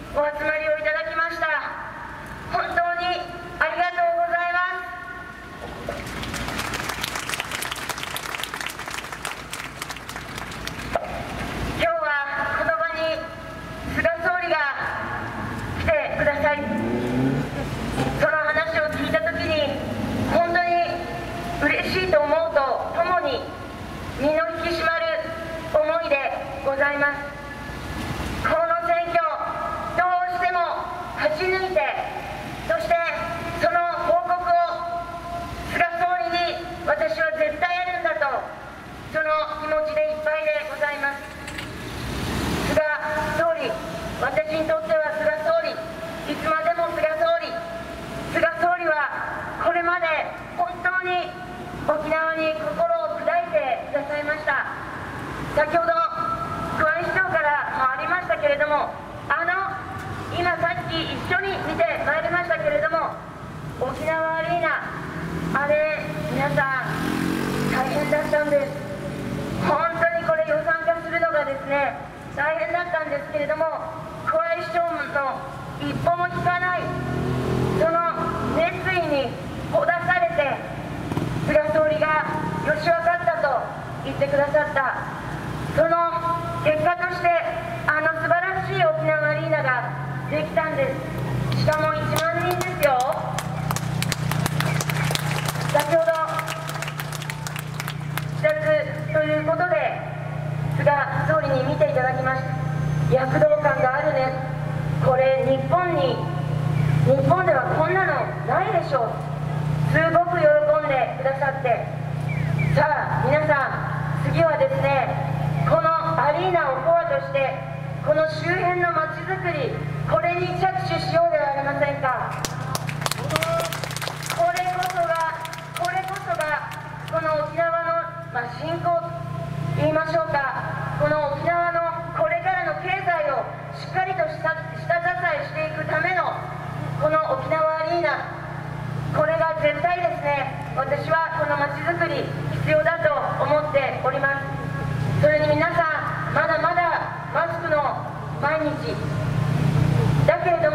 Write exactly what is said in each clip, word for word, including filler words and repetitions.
お集まりをいただきました。本当にありがとうございます。今日はこの場に菅総理が来てください。その話を聞いたときに本当に嬉しいと思うとともに身の引き締まる思いでございます。この選挙、どうしても勝ち抜いて、そしてその報告を菅総理に私は絶対やるんだと、その気持ちでいっぱいでございます。菅総理、私にとっては菅総理、いつまでも菅総理、菅総理はこれまで本当に沖縄に心を砕いてくださいました。先ほど桑井市長からもありましたけれども、あの今さっき一緒に見てまいりましたけれども、沖縄アリーナ、あれ皆さん大変だったんです。本当にこれ予算化するのがですね大変だったんですけれども、桑井市長の一歩も引かないその熱意にほだされて、菅総理がよしわかったと言ってくださった。その結果としてあの素晴らしい沖縄アリーナができたんです。しかもいちまんにんですよ。先ほど視察ということで菅総理に見ていただきました。躍動感があるね、これ日本に日本ではこんなのないでしょう。すごく喜んでくださって、さあ皆さん次はですね、このアリーナをコアとしてこの周辺のまちづくり、これに着手しようではありませんか。これこそがこれこそがこの沖縄の、まあ、振興と言いましょうか、この沖縄のこれからの経済をしっかりと下下支えしていくためのこの沖縄アリーナ、これが絶対ですね、私はこのまちづくり必要だと思っております。それに皆さんまだまだマスクの毎日だけれども、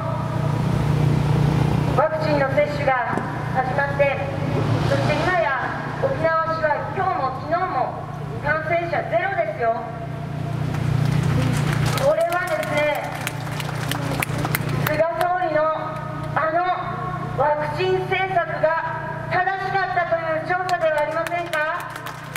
ワクチンの接種が始まって、そして今や沖縄市は今日も昨日も感染者ゼロですよ。これはですね、菅総理のあのワクチン政策が正しかったという調査ではありませんか。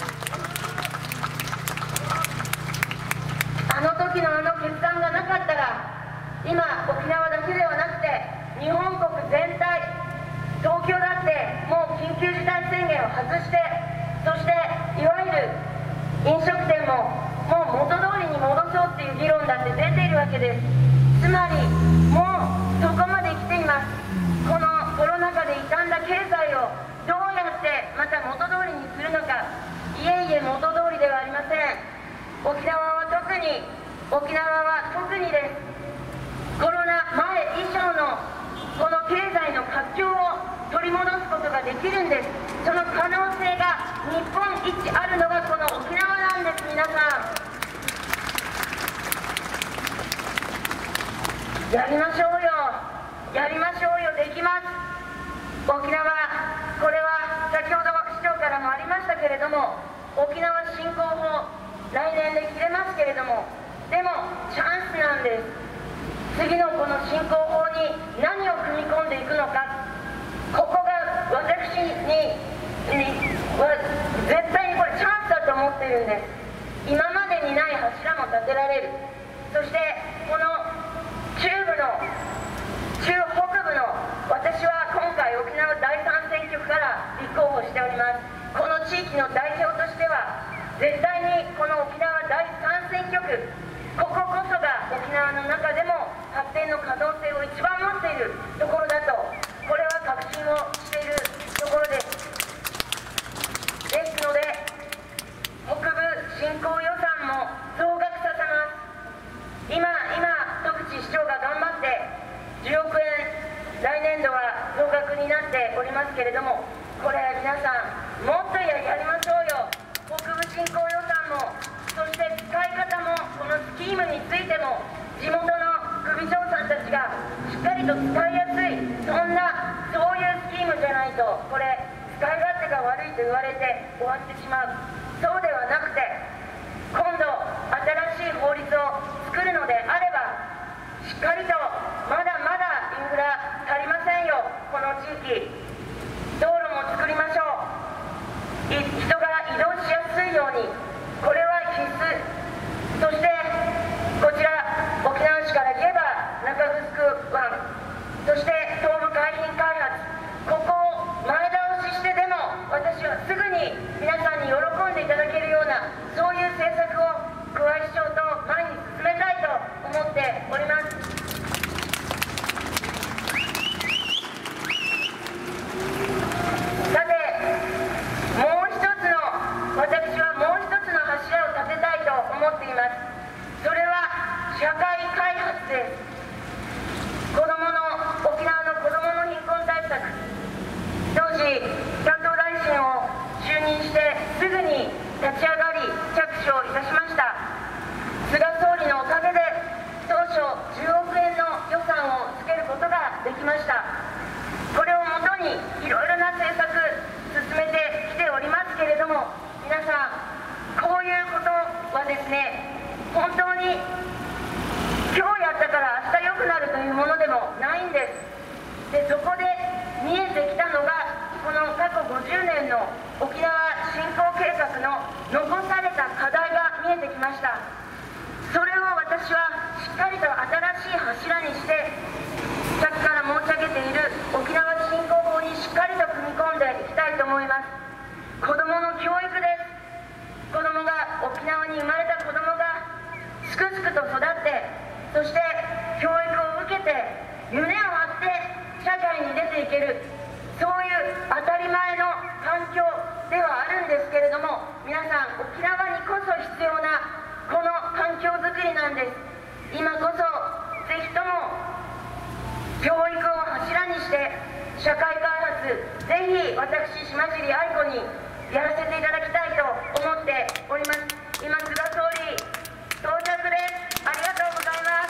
あの時のあの決断がなかったら、今沖縄だけではなくて日本国全体、東京だってもう緊急事態宣言を外して、そしていわゆる飲食店ももう元通りに戻そうっていう議論だって出ているわけです。つまりもうそこまで来ています。このコロナ禍で傷んだ経済をどうやってまた元通りにするのか。いえいえ、元通りではありません。沖縄は特に沖縄は特にです。コロナ前以上のこの経済の活況を取り戻すことができるんです。その可能性が日本一あるのがこの沖縄なんです。皆さんやりましょうよ、やりましょうよ、できます。沖縄、これは先ほど市長からもありましたけれども、沖縄振興法来年で切れますけれども、でもチャンスなんです。次のこの振興法に何を組み込んでいくのか、ここが私にに絶対にこれチャンスだと思っているんです。今までにない柱も立てられる。そしてこの中部の中北部の、私は今回沖縄第三選挙区から立候補しております。この地域の代表としては絶対にこの沖縄第三選挙区、こここそが沖縄の中でも発展の可能性を一番持っているところだと、これは確信をしているところです。ですので北部振興予算も増額させます。今今戸口市長が頑張ってじゅうおくえん来年度は増額になっておりますけれども、これ皆さんもっとややりましょうよ。北部振興予算も、そして使い方も、このスキームについても地元の首長さん人たちがしっかりと使いやすい、そんなそういうスキームじゃないと、これ使い勝手が悪いと言われて終わってしまう。そうではなくて、今度新しい法律を作るのであれば、しっかりとまだまだインフラ足りませんよ。この地域道路も作りましょう。い人が移動しやすいように、これは必須。そしてこちら沖縄市から言えば中城湾、そして東部海浜開発、ここを前倒ししてでも私はすぐに皆さんに喜んでいただけるような、そういう政策を桑井市長と前に進めたいと思っております。さて、もう一つの、私はもう一つの柱を立てたいと思っています。それは社会開発です。子どもの沖縄の子どもの貧困対策、当時担当大臣を就任してすぐに立ち上がり着手をいたしました。菅総理のおかげで当初じゅうおくえんの予算をつけることができました。これをもとにいろいろな政策進めてきておりますけれども、皆さんこういうことはですね、本当に今日やったから明日良くなるというものでもないんです。で、そこで見えてきたのが、この過去ごじゅうねんの沖縄振興計画の残された課題が見えてきました。それを私はしっかりと新しい柱にして、さっきから申し上げている沖縄振興法にしっかりと組み込んでいきたいと思います。子どもの教育です。子どもが、沖縄に生まれた子どもがすくすくと育って、そして教育を受けて胸を張って社会に出ていける、そういう当たり前の環境ではあるんですけれども、皆さん沖縄にこそ必要なこの環境づくりなんです。今こそぜひとも教育を柱にして社会開発、ぜひ私島尻愛子にやらせていただきたいと思っております。今菅総理到着です。ありがとうございます。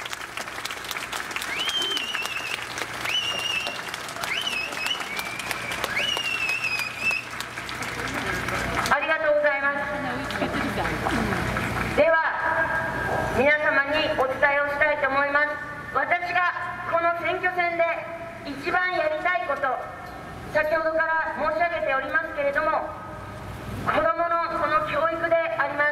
ありがとうございます。では皆様にお伝えをしたいと思います。私がこの選挙戦で一番やりたいこと、先ほどから申し上げておりますけれども、子どものこの教育であります。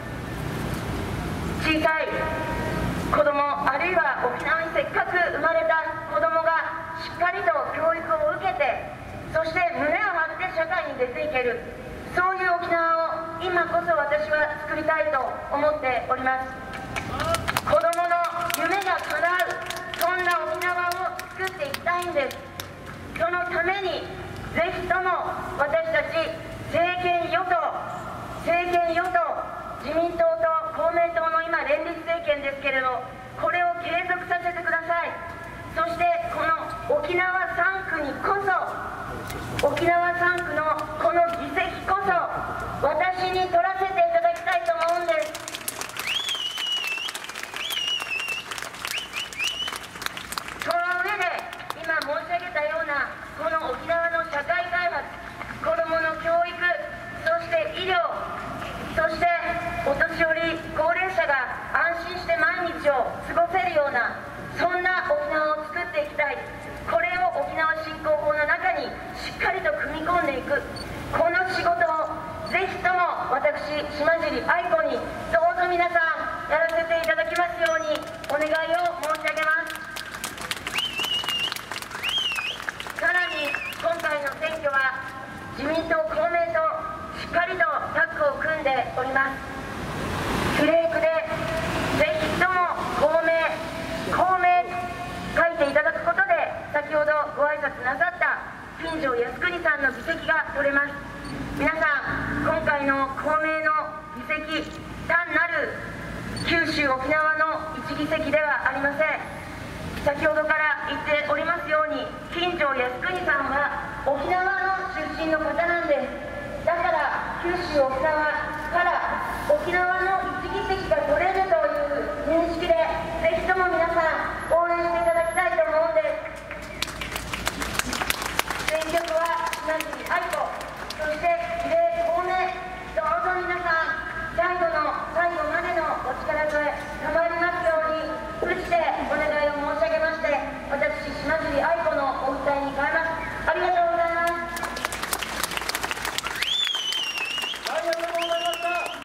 小さい子ども、あるいは沖縄にせっかく生まれた子どもがしっかりと教育を受けて、そして胸を張って社会に出ていける、そういう沖縄を今こそ私は作りたいと思っております。子どもの夢が叶う、そんな沖縄を作っていきたいんです。そのためにぜひとも私たち政権与党政権与党自民党と公明党の今連立政権ですけれど、これを継続させてください。そしてこの沖縄さんくにこそ、沖縄さんくのこの議席こそ私に取らせていただきたいと思うんです。その上で今申し上げたようなこの沖縄の社会開発、子どもの教育、そして医療、そしてお年寄り高齢者が安心して毎日を過ごせるような、そんな沖縄を作っていきたい。これを沖縄振興法の中にしっかりと組み込んでいく、この仕事をぜひとも私島尻愛子にどうぞ皆さんやらせていただきますようにお願いを申し上げます。さらに今回の選挙は自民党公明党しっかりとタッグを組んでおります。比例区でぜひとも公明公明書いていただくことで、先ほどご挨拶なさった金城靖国さんの議席が取れます。皆さん、今回の公明の議席、単なる九州沖縄の一議席ではありません。先ほどから言っておりますように、金城靖国さんは沖縄の出身の方なんです。だから九州沖縄から沖縄の一議席が取れ